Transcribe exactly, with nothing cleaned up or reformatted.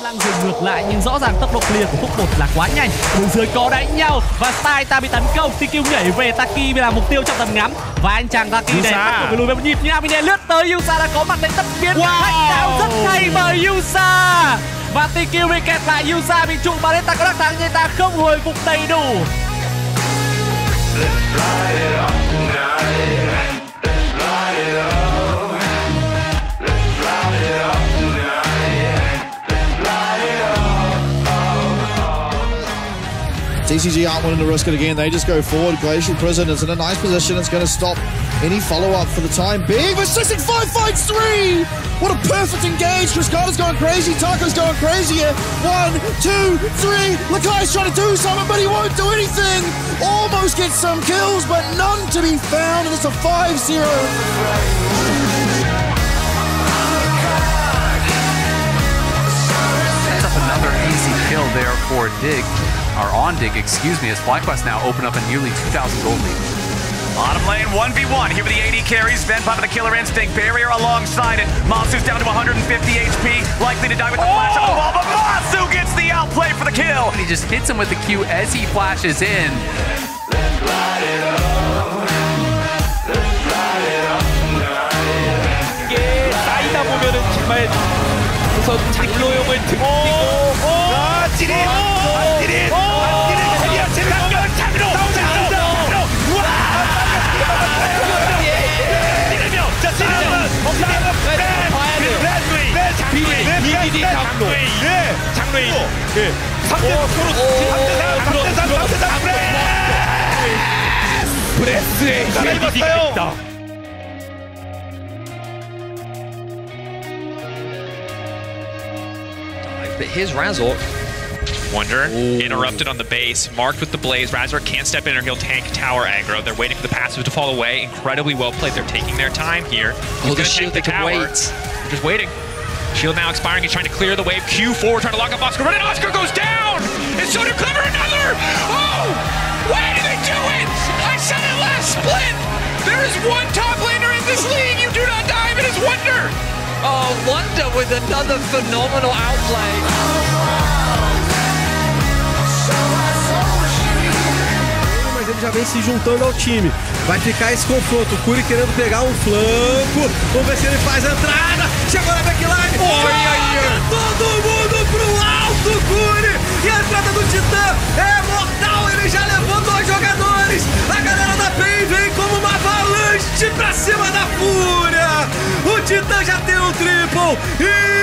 Lăng dừng ngược lại nhưng rõ ràng tốc độ clear của Phúc một là quá nhanh. Bên dưới có đánh nhau và Style ta bị tấn công. tê quy nhảy về, Taki là mục tiêu trong tầm ngắm và anh chàng Taki này bắt buộc phải lùi về một nhịp nhưng Amine lướt tới. Yusa đã có mặt tại tấp biến wow. Đánh đảo rất hay bởi Yusa và tê quy recap lại. Yusa bị trụ mà ta có đắc thắng nhưng ta không hồi phục đầy đủ. T C G aren't wanting to risk it again. They just go forward. Glacial Prison is in a nice position. It's going to stop any follow-up for the time being. But six six five finds three! What a perfect engage. Chris Carter's going crazy. Taco's going crazy here. One, two, three. Lakai's trying to do something, but he won't do anything. Almost gets some kills, but none to be found. And it's a five zero. Sets up another easy kill there for Dig. Or on Dig, excuse me, as FlyQuest now open up a nearly two thousand gold lead. Bottom lane, one v one. Here with the A D carries. Venpot with the killer instinct. Barrier alongside it. Monsu's down to one hundred fifty H P. Likely to die with the oh! flash on the wall, but Monsu gets the outplay for the kill. And he just hits him with the Q as he flashes in. Let's light it up. Let's light it up tonight. 이게 쌓이다 보면은 정말 우선 장로용을 등지고 아, 찌릿! 아, 찌릿! 아, 찌릿! 헤리야, 제방면 장로! 장로! 우와! 찌르며! 자, 찌르면! 찌르면! 봐야 돼요. 네, 장로인! 비디디 장로! 네, 장로인! 네. 삼 대 삼! 삼 대 삼! 삼 대 삼! 브레스의 비디디가 있다. But here's Razork. Wonder, Ooh. interrupted on the base, marked with the Blaze. Razork can't step in or he'll tank tower aggro. They're waiting for the passive to fall away. Incredibly well played. They're taking their time here. He's Oh, the gonna shield, tank they the can tower. wait. They're just waiting. Shield now expiring. He's trying to clear the wave. Q four trying to lock up Oscar. Run, and Oscar goes down! And so did Clever another! Oh! Why did they do it? I said it last split! There is one top laner in this league. You do not dive. It is Wonder. Oh, Wonder with another phenomenal outplay. Mas ele já vem se juntando ao time. Vai ficar esse confronto. O Curi querendo pegar um flanco. Vamos ver se ele faz a entrada. Chegou na backline. Olha todo mundo pro alto, Curi. E a entrada do Titã é mortal. Ele já levou dois jogadores. A galera da P E N vem como uma avalanche pra cima da Fúria. O Titã já tem um triple. E